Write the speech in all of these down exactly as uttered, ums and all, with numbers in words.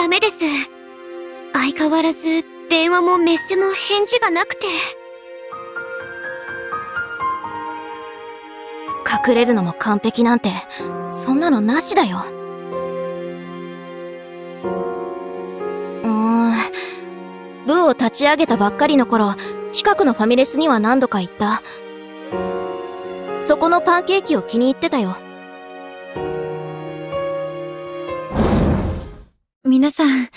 ダメです。相変わらず電話もメッセも返事がなくて。 隠れるのも完璧なんて、そんなのなしだよ。うーん。部を立ち上げたばっかりの頃、近くのファミレスには何度か行った。そこのパンケーキを気に入ってたよ。 皆さん。どう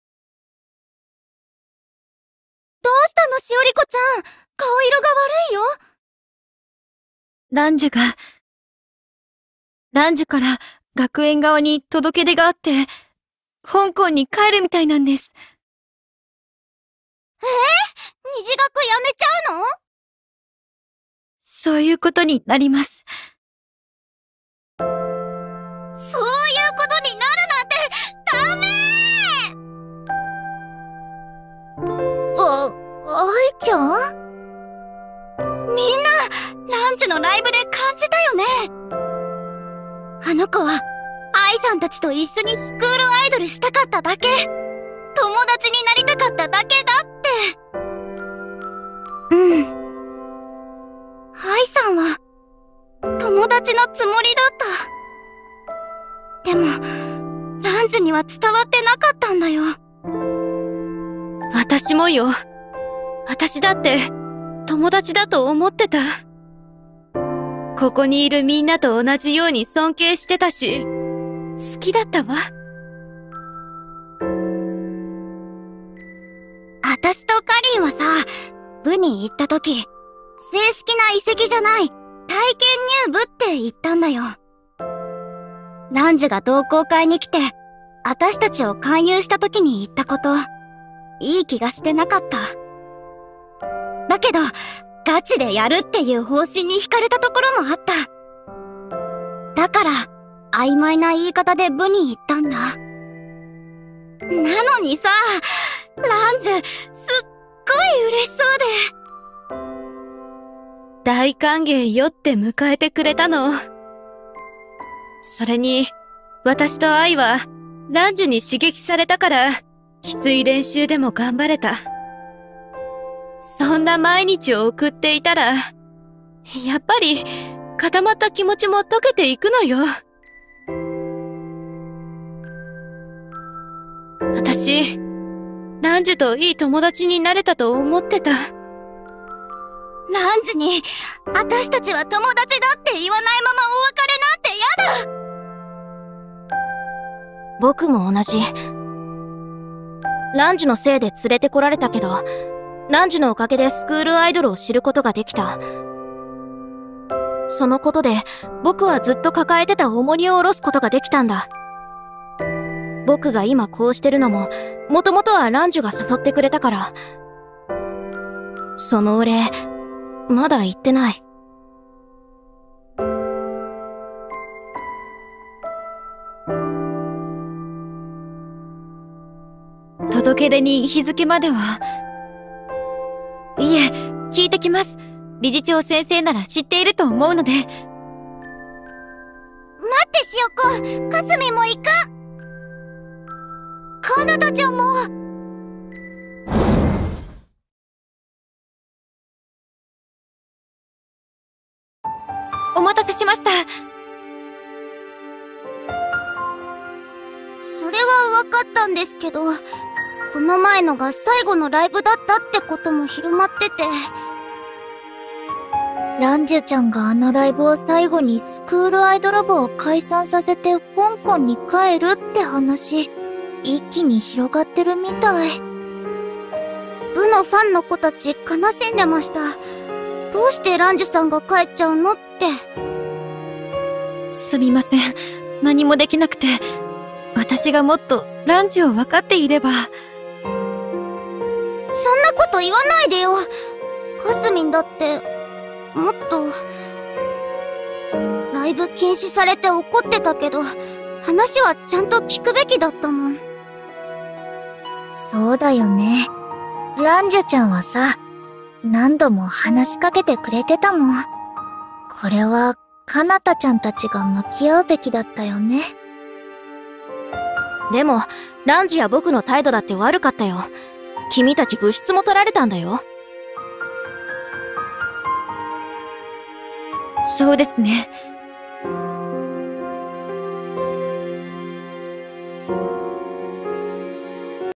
したの、しおりこちゃん。顔色が悪いよ。ランジュが、ランジュから学園側に届け出があって、香港に帰るみたいなんです。 えー、虹学やめちゃうの？ そういうことになります。 そういうことになるなんて、ダメー！あ、愛ちゃん？みんな、ランジュのライブで感じたよね。あの子は、愛さんたちと一緒にスクールアイドルしたかっただけ。友達になりたかっただけだって。うん。愛さんは、友達のつもりだった。でも、ランジュには伝わってなかったんだよ。 私もよ。私だって、友達だと思ってた。ここにいるみんなと同じように尊敬してたし、好きだったわ。 私とカリンはさ、部に行った時、正式な移籍じゃない、体験入部って言ったんだよ。ランジュが同好会に来て、私たちを勧誘した時に言ったこと、いい気がしてなかった。だけど、ガチでやるっていう方針に惹かれたところもあった。だから、曖昧な言い方で部に行ったんだ。なのにさ、ランジュ、すっごい嬉しそうで。 大歓迎よって迎えてくれたの。それに、私と愛は、ランジュに刺激されたから、きつい練習でも頑張れた。そんな毎日を送っていたら、やっぱり固まった気持ちも溶けていくのよ。私、ランジュといい友達になれたと思ってた。 ランジュに、私たちは友達だって言わないままお別れなんてやだ！ 僕も同じ。ランジュのせいで連れてこられたけど、ランジュのおかげでスクールアイドルを知ることができた。そのことで、僕はずっと抱えてた重荷を下ろすことができたんだ。僕が今こうしてるのも、もともとはランジュが誘ってくれたから。そのお礼、まだ言ってない。 届け出に日付までは。いえ、聞いてきます。理事長先生なら知っていると思うので。待ってしおこ、かすみも行く。カナダちゃんも。 お待たせしました。 それは分かったんですけど、この前のが最後のライブだったってことも広まってて。ランジュちゃんがあのライブを最後にスクールアイドル部を解散させて香港に帰るって話、一気に広がってるみたい。部のファンの子たち悲しんでました。どうしてランジュさんが帰っちゃうのって。 すみません。何もできなくて。私がもっとランジュを分かっていれば。 そんなこと言わないでよ。かすみんだって、もっと、ライブ禁止されて怒ってたけど、話はちゃんと聞くべきだったもん。そうだよね。ランジュちゃんはさ、何度も話しかけてくれてたもん。これは、かなたちゃんたちが向き合うべきだったよね。 でも、ランジや僕の態度だって悪かったよ。君たち物質も取られたんだよ。 そうですね。